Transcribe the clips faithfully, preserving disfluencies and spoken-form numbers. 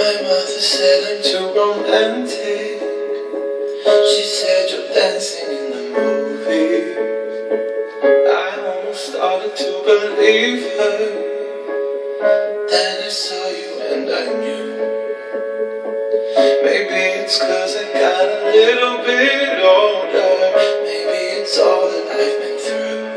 My mother said I'm too romantic. She said you're dancing in the movie. I almost started to believe her. Then I saw you and I knew. Maybe it's cause I got a little bit older. Maybe it's all that I've been through.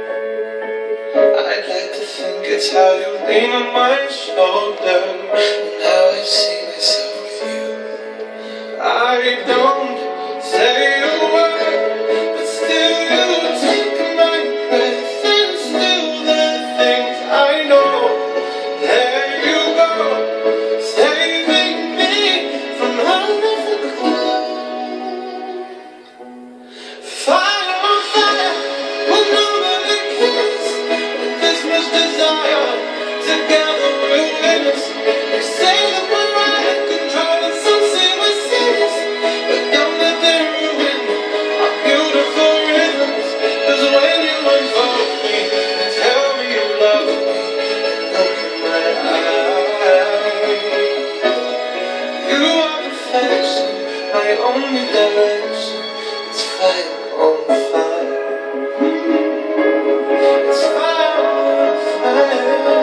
I'd like to think it's how you lean on my shoulder, and how I see myself with you. I don't say a word, but still you take my breath, and still the things I know. There you go, saving me from out of the cold. Fire on fire, we'll nobody kiss. With this much desire, together we'll witness. They say that we're out of control, and some say we're serious, but don't let them ruin our beautiful rhythms. Cause when you unfold me and tell me you love me, look in my eyes. You are perfection, my only direction. It's fire on fire. It's fire on fire.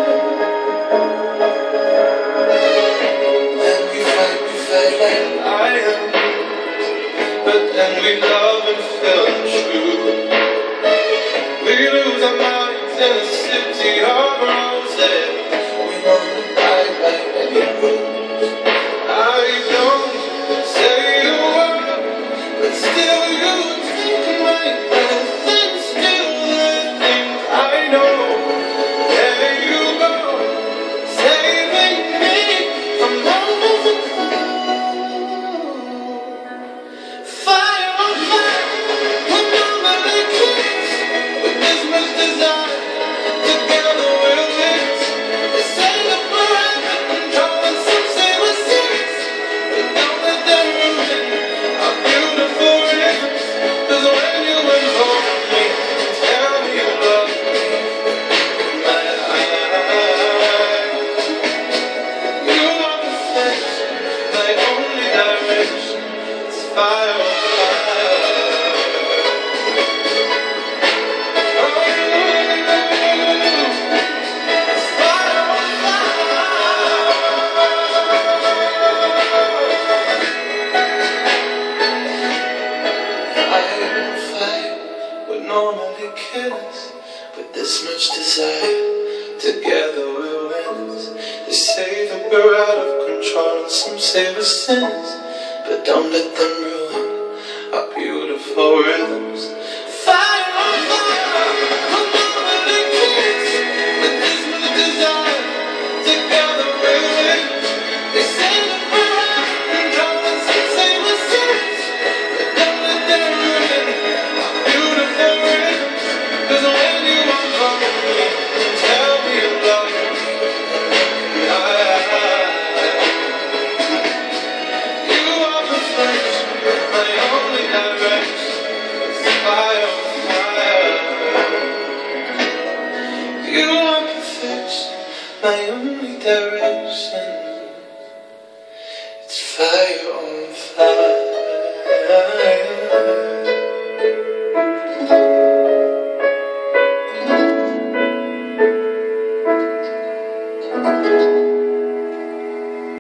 When we fight, we fight like lions, but then we love and feel true. We lose our minds in a city of roses. We wanna die by any rules. I don't say a word, but still you take my breath, and still the things I know. There you go, saving me from all of the cold. Fire on fire, we'll nobody kiss. With this much desire, together we'll witness. They say that we're out of control, and some say we're serious, but don't let them ruin our beautiful rhythms. Cause when you invoke me and tell me you love me, my eyes. You are perfection, my only direction. It's fire on fire. Oh, it's fire on fire. Fire on fire would normally kill us, but this much desire, together we'll win us. They say that we're out of control, and some say we're sinners, but don't let them ruin our beautiful rhythms. Fire on fire, we'll normally kiss. But this much desire, together we'll win us. They say that we're out of control, and some say we're sinners, but don't let them ruin our beautiful rhythms. Cause when you unfold me and tell me you love me, you are perfection, my only direction. It's fire on fire. You are perfection, my only direction. It's fire on fire.